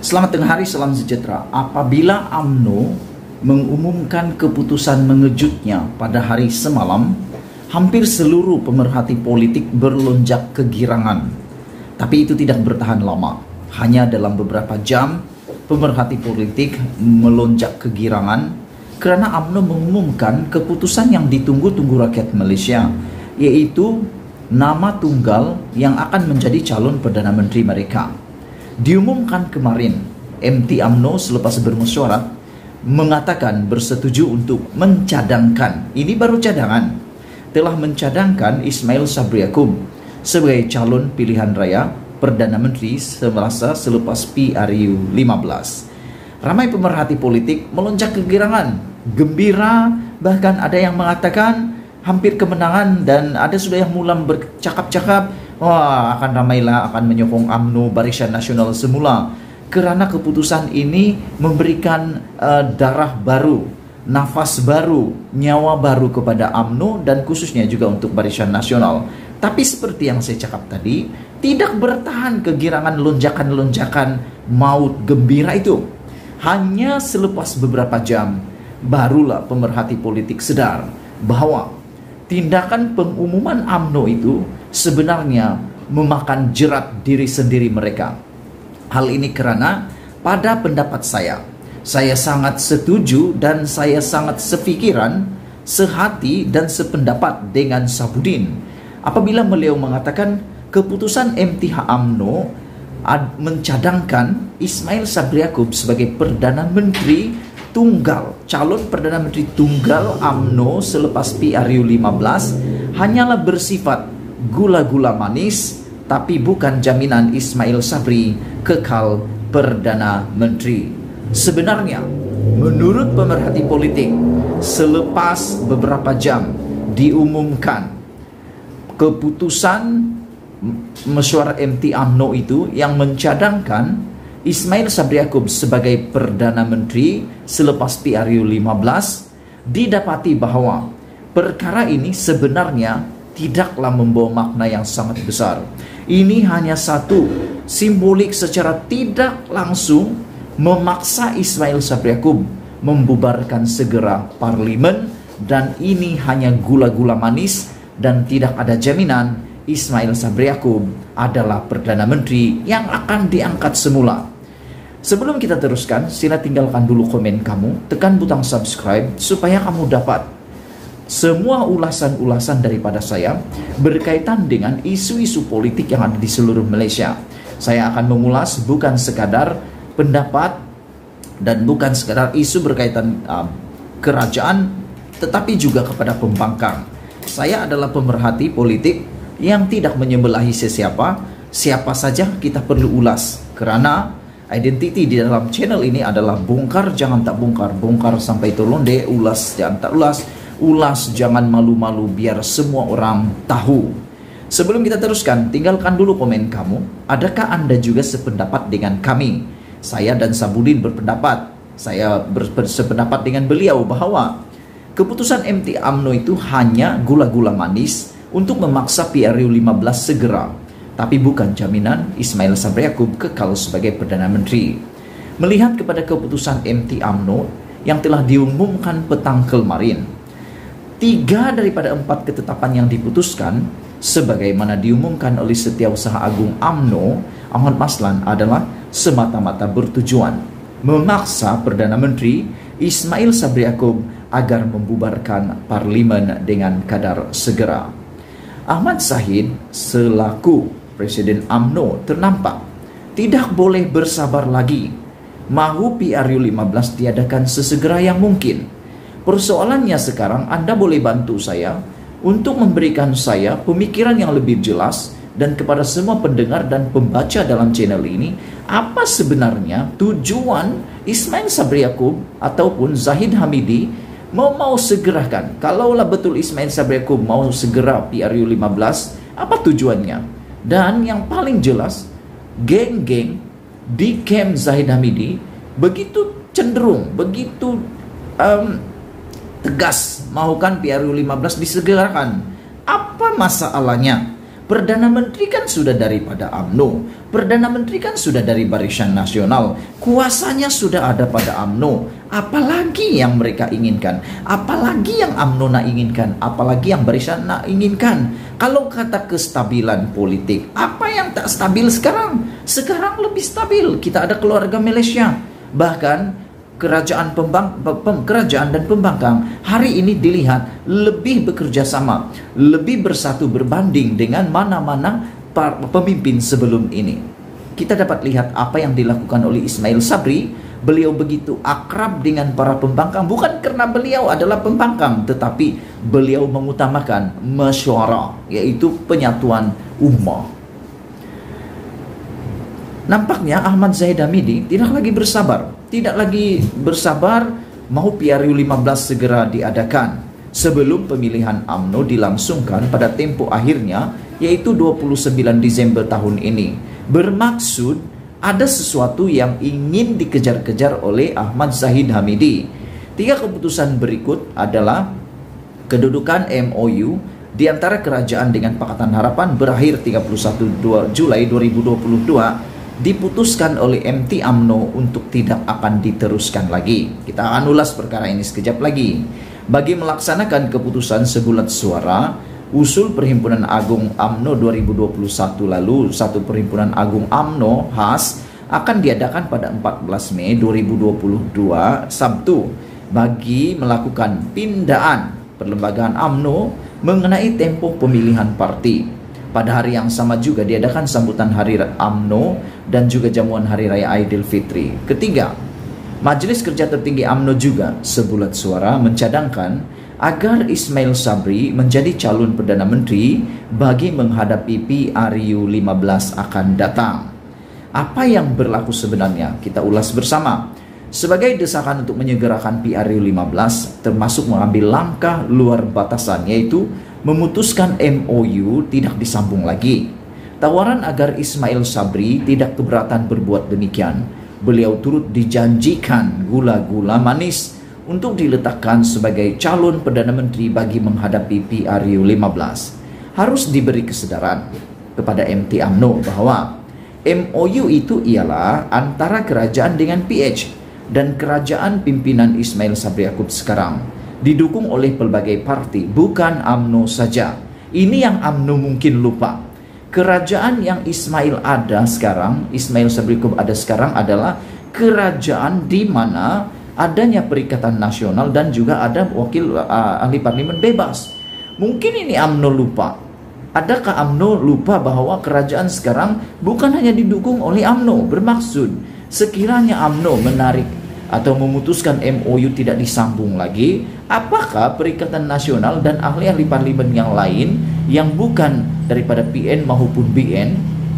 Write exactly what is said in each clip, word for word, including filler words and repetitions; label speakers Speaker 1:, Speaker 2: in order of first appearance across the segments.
Speaker 1: Selamat tengah hari, salam sejahtera. Apabila U M N O mengumumkan keputusan mengejutnya pada hari semalam, hampir seluruh pemerhati politik berlonjak kegirangan. Tapi itu tidak bertahan lama. Hanya dalam beberapa jam, pemerhati politik melonjak kegirangan karena U M N O mengumumkan keputusan yang ditunggu-tunggu rakyat Malaysia, yaitu nama tunggal yang akan menjadi calon Perdana Menteri mereka. Diumumkan kemarin, M T U M N O selepas bermesyuarat mengatakan bersetuju untuk mencadangkan, ini baru cadangan, telah mencadangkan Ismail Sabri Yaakob sebagai calon pilihan raya Perdana Menteri semasa selepas P R U lima belas. Ramai pemerhati politik melonjak kegirangan, gembira, bahkan ada yang mengatakan hampir kemenangan, dan ada sudah yang mulai bercakap-cakap, wah akan ramailah akan menyokong U M N O Barisan Nasional semula, kerana keputusan ini memberikan uh, darah baru, nafas baru, nyawa baru kepada U M N O dan khususnya juga untuk Barisan Nasional. Tapi seperti yang saya cakap tadi, tidak bertahan kegirangan lonjakan-lonjakan maut gembira itu. Hanya selepas beberapa jam, barulah pemerhati politik sadar bahwa tindakan pengumuman U M N O itu sebenarnya memakan jerat diri sendiri mereka. Hal ini kerana pada pendapat saya, saya sangat setuju dan saya sangat sefikiran, sehati dan sependapat dengan Sabudin apabila beliau mengatakan keputusan M T U M N O mencadangkan Ismail Sabri Yaakob sebagai Perdana Menteri tunggal, calon Perdana Menteri tunggal U M N O selepas P R U lima belas hanyalah bersifat gula-gula manis, tapi bukan jaminan Ismail Sabri kekal Perdana Menteri. Sebenarnya, menurut pemerhati politik, selepas beberapa jam diumumkan keputusan mesyuarat M T U M N O itu yang mencadangkan Ismail Sabri Yaakob sebagai Perdana Menteri selepas P R U lima belas, didapati bahwa perkara ini sebenarnya tidaklah membawa makna yang sangat besar. Ini hanya satu simbolik secara tidak langsung memaksa Ismail Sabri Yaakob membubarkan segera parlimen, dan ini hanya gula-gula manis dan tidak ada jaminan Ismail Sabri Yaakob adalah Perdana Menteri yang akan diangkat semula. Sebelum kita teruskan, sila tinggalkan dulu komen kamu, tekan butang subscribe supaya kamu dapat semua ulasan-ulasan daripada saya berkaitan dengan isu-isu politik yang ada di seluruh Malaysia. Saya akan mengulas bukan sekadar pendapat dan bukan sekadar isu berkaitan uh, kerajaan, tetapi juga kepada pembangkang. Saya adalah pemerhati politik yang tidak menyembelahi sesiapa, siapa saja kita perlu ulas, kerana identiti di dalam channel ini adalah bongkar jangan tak bongkar, bongkar sampai terlonde, ulas jangan tak ulas, ulas jangan malu-malu, biar semua orang tahu. Sebelum kita teruskan, tinggalkan dulu komen kamu. Adakah Anda juga sependapat dengan kami? Saya dan Sabudin berpendapat, saya bersependapat dengan beliau bahwa keputusan M T U M N O itu hanya gula-gula manis untuk memaksa P R U lima belas segera, tapi bukan jaminan Ismail Sabri Yaakob kekal sebagai Perdana Menteri. Melihat kepada keputusan M T U M N O yang telah diumumkan petang kemarin, tiga daripada empat ketetapan yang diputuskan sebagaimana diumumkan oleh Setiausaha Agung U M N O Ahmad Maslan adalah semata-mata bertujuan memaksa Perdana Menteri Ismail Sabri Yaakob agar membubarkan parlimen dengan kadar segera. Ahmad Zahid selaku Presiden U M N O ternampak tidak boleh bersabar lagi, mahu P R U lima belas tiadakan sesegera yang mungkin. Persoalannya sekarang, Anda boleh bantu saya untuk memberikan saya pemikiran yang lebih jelas, dan kepada semua pendengar dan pembaca dalam channel ini, apa sebenarnya tujuan Ismail Sabri Yaakob ataupun Zahid Hamidi mau mau segerakan. Kalaulah betul Ismail Sabri Yaakob mau segera P R U lima belas, apa tujuannya? Dan yang paling jelas, geng-geng di camp Zahid Hamidi begitu cenderung, begitu um, tegas mahukan P R U lima belas disegerakan. Apa masalahnya? Perdana Menteri kan sudah daripada U M N O. Perdana Menteri kan sudah dari Barisan Nasional. Kuasanya sudah ada pada U M N O. Apalagi yang mereka inginkan? Apalagi yang U M N O nak inginkan? Apalagi yang Barisan nak inginkan? Kalau kata kestabilan politik, apa yang tak stabil sekarang? Sekarang lebih stabil. Kita ada keluarga Malaysia. Bahkan kerajaan pembang, pem, kerajaan dan pembangkang hari ini dilihat lebih bekerja sama, lebih bersatu berbanding dengan mana-mana pemimpin sebelum ini. Kita dapat lihat apa yang dilakukan oleh Ismail Sabri. Beliau begitu akrab dengan para pembangkang, bukan karena beliau adalah pembangkang, tetapi beliau mengutamakan masyarah, yaitu penyatuan ummah. Nampaknya Ahmad Zahid Hamidi tidak lagi bersabar, tidak lagi bersabar mau P R U lima belas segera diadakan sebelum pemilihan U M N O dilangsungkan pada tempo akhirnya, yaitu dua puluh sembilan Desember tahun ini. Bermaksud ada sesuatu yang ingin dikejar-kejar oleh Ahmad Zahid Hamidi. Tiga keputusan berikut adalah kedudukan M O U di antara kerajaan dengan Pakatan Harapan berakhir tiga puluh satu Julai dua ribu dua puluh dua, diputuskan oleh M T U M N O untuk tidak akan diteruskan lagi. Kita akan ulas perkara ini sekejap lagi. Bagi melaksanakan keputusan sebulat suara, usul Perhimpunan Agung U M N O dua ribu dua puluh satu lalu, satu Perhimpunan Agung U M N O H A S akan diadakan pada empat belas Mei dua ribu dua puluh dua Sabtu bagi melakukan pindaan perlembagaan U M N O mengenai tempo pemilihan parti. Pada hari yang sama juga diadakan sambutan Hari U M N O dan juga jamuan Hari Raya Aidilfitri. Ketiga, Majelis Kerja Tertinggi U M N O juga sebulat suara mencadangkan agar Ismail Sabri menjadi calon Perdana Menteri bagi menghadapi P R U lima belas akan datang. Apa yang berlaku sebenarnya? Kita ulas bersama. Sebagai desakan untuk menyegerakan P R U lima belas, termasuk mengambil langkah luar batasan, yaitu memutuskan M O U tidak disambung lagi. Tawaran agar Ismail Sabri tidak keberatan berbuat demikian. Beliau turut dijanjikan gula-gula manis untuk diletakkan sebagai calon Perdana Menteri bagi menghadapi P R U lima belas. Harus diberi kesedaran kepada M T U M N O bahwa M O U itu ialah antara kerajaan dengan P H dan kerajaan pimpinan Ismail Sabri Yaakob sekarang, didukung oleh pelbagai parti, bukan U M N O saja. Ini yang U M N O mungkin lupa. Kerajaan yang Ismail ada sekarang, Ismail Sabri Yaakob ada sekarang adalah kerajaan di mana adanya Perikatan Nasional dan juga ada wakil uh, ahli parlimen bebas. Mungkin ini U M N O lupa. Adakah U M N O lupa bahwa kerajaan sekarang bukan hanya didukung oleh U M N O? Bermaksud, sekiranya U M N O menarik atau memutuskan M O U tidak disambung lagi, apakah Perikatan Nasional dan ahli-ahli parlimen yang lain yang bukan daripada P N maupun B N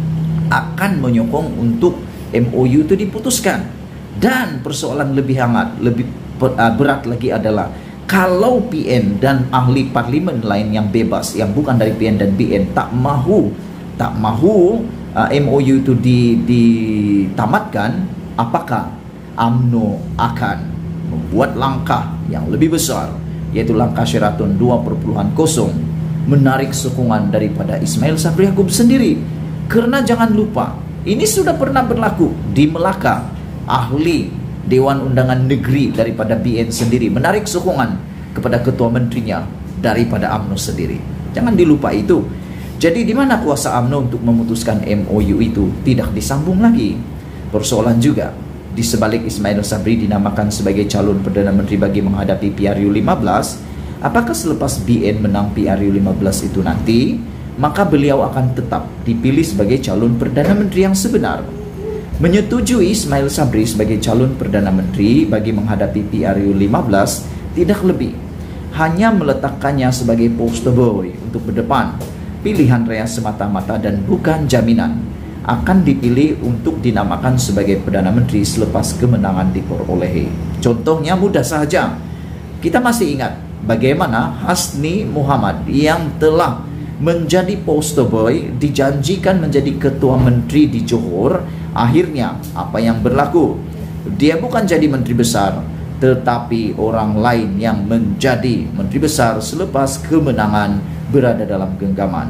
Speaker 1: akan menyokong untuk M O U itu diputuskan? Dan persoalan lebih hangat, lebih berat lagi adalah kalau P N dan ahli parlimen lain yang bebas, yang bukan dari P N dan B N tak mahu tak mahu uh, M O U itu di, ditamatkan, apakah U M N O akan membuat langkah yang lebih besar, yaitu langkah Sheraton dua kosong, menarik sokongan daripada Ismail Sabri Yaakob sendiri? Karena jangan lupa, ini sudah pernah berlaku di Melaka. Ahli Dewan Undangan Negeri daripada B N sendiri menarik sokongan kepada ketua menterinya daripada U M N O sendiri. Jangan dilupa itu. Jadi di mana kuasa U M N O untuk memutuskan M O U itu tidak disambung lagi? Persoalan juga di sebalik Ismail Sabri dinamakan sebagai calon Perdana Menteri bagi menghadapi P R U lima belas, apakah selepas B N menang P R U lima belas itu nanti, maka beliau akan tetap dipilih sebagai calon Perdana Menteri yang sebenar? Menyetujui Ismail Sabri sebagai calon Perdana Menteri bagi menghadapi P R U lima belas tidak lebih, hanya meletakkannya sebagai poster boy untuk berdepan, pilihan raya semata-mata dan bukan jaminan akan dipilih untuk dinamakan sebagai Perdana Menteri selepas kemenangan diperolehi. Contohnya mudah saja. Kita masih ingat bagaimana Hasni Muhammad yang telah menjadi poster boy, dijanjikan menjadi ketua menteri di Johor. Akhirnya apa yang berlaku? Dia bukan jadi menteri besar, tetapi orang lain yang menjadi menteri besar selepas kemenangan berada dalam genggaman.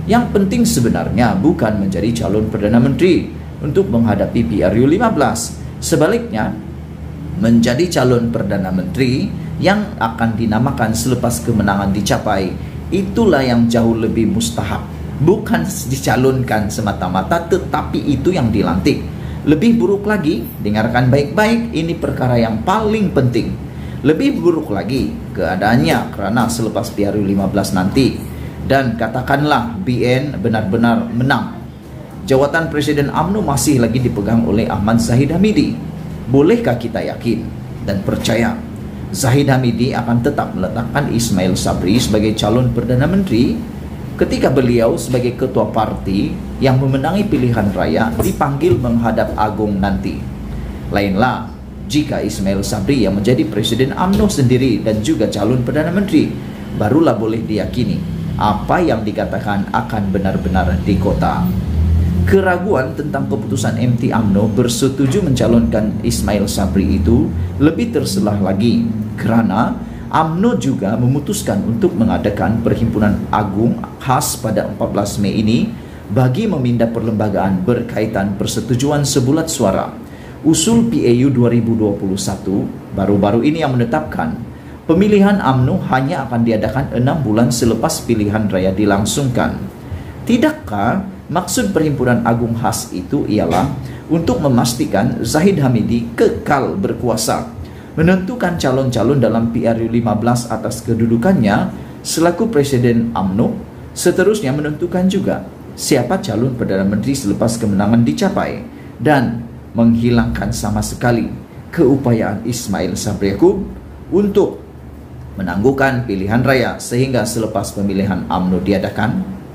Speaker 1: Yang penting sebenarnya bukan menjadi calon Perdana Menteri untuk menghadapi P R U lima belas. Sebaliknya, menjadi calon Perdana Menteri yang akan dinamakan selepas kemenangan dicapai, itulah yang jauh lebih mustahab. Bukan dicalonkan semata-mata, tetapi itu yang dilantik. Lebih buruk lagi, dengarkan baik-baik, ini perkara yang paling penting. Lebih buruk lagi keadaannya karena selepas P R U lima belas nanti, dan katakanlah B N benar-benar menang, jawatan Presiden U M N O masih lagi dipegang oleh Ahmad Zahid Hamidi. Bolehkah kita yakin dan percaya Zahid Hamidi akan tetap meletakkan Ismail Sabri sebagai calon Perdana Menteri ketika beliau sebagai ketua parti yang memenangi pilihan raya dipanggil menghadap agung nanti? Lainlah jika Ismail Sabri yang menjadi Presiden U M N O sendiri dan juga calon Perdana Menteri, barulah boleh diyakini apa yang dikatakan akan benar-benar dikota. Keraguan tentang keputusan M T U M N O bersetuju mencalonkan Ismail Sabri itu lebih terselah lagi kerana U M N O juga memutuskan untuk mengadakan perhimpunan agung khas pada empat belas Mei ini bagi memindah perlembagaan berkaitan persetujuan sebulat suara. Usul P A U dua ribu dua puluh satu baru-baru ini yang menetapkan pemilihan U M N O hanya akan diadakan enam bulan selepas pilihan raya dilangsungkan. Tidakkah maksud perhimpunan agung khas itu ialah untuk memastikan Zahid Hamidi kekal berkuasa, menentukan calon-calon dalam P R U lima belas atas kedudukannya selaku Presiden U M N O, seterusnya menentukan juga siapa calon Perdana Menteri selepas kemenangan dicapai, dan menghilangkan sama sekali keupayaan Ismail Sabri Yaakob untuk menangguhkan pilihan raya sehingga selepas pemilihan U M N O diadakan.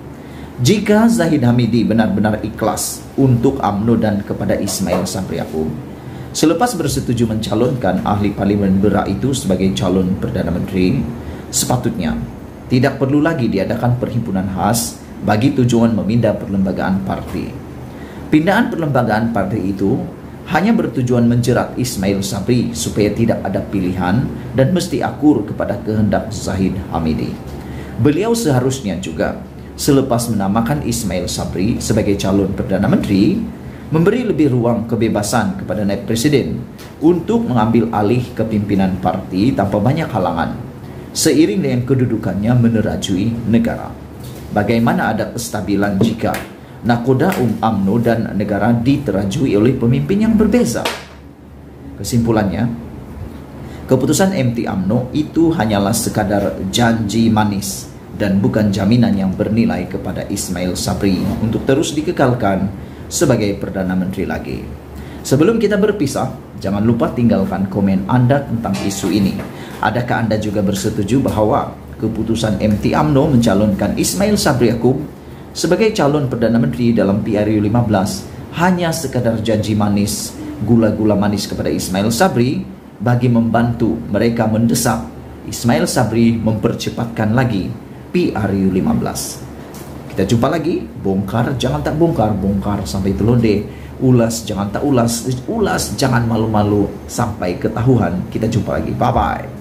Speaker 1: Jika Zahid Hamidi benar-benar ikhlas untuk U M N O dan kepada Ismail Sabri Yaakob, selepas bersetuju mencalonkan ahli parlimen berak itu sebagai calon Perdana Menteri, sepatutnya tidak perlu lagi diadakan perhimpunan khas bagi tujuan memindah perlembagaan parti. Pindahan perlembagaan parti itu hanya bertujuan menjerat Ismail Sabri supaya tidak ada pilihan dan mesti akur kepada kehendak Zahid Hamidi. Beliau seharusnya juga selepas menamakan Ismail Sabri sebagai calon Perdana Menteri, memberi lebih ruang kebebasan kepada naib presiden untuk mengambil alih kepimpinan parti tanpa banyak halangan, seiring dengan kedudukannya menerajui negara. Bagaimana ada kestabilan jika nakoda U M N O dan negara diterajui oleh pemimpin yang berbeza? Kesimpulannya, keputusan M T U M N O itu hanyalah sekadar janji manis dan bukan jaminan yang bernilai kepada Ismail Sabri untuk terus dikekalkan sebagai Perdana Menteri lagi. Sebelum kita berpisah, jangan lupa tinggalkan komen Anda tentang isu ini. Adakah Anda juga bersetuju bahwa keputusan M T U M N O mencalonkan Ismail Sabri Yaakob sebagai calon Perdana Menteri dalam P R U lima belas hanya sekadar janji manis, gula-gula manis kepada Ismail Sabri bagi membantu mereka mendesak Ismail Sabri mempercepatkan lagi P R U lima belas? Kita jumpa lagi. Bongkar jangan tak bongkar, bongkar sampai telonde. Ulas jangan tak ulas, ulas jangan malu-malu sampai ketahuan. Kita jumpa lagi. Bye-bye.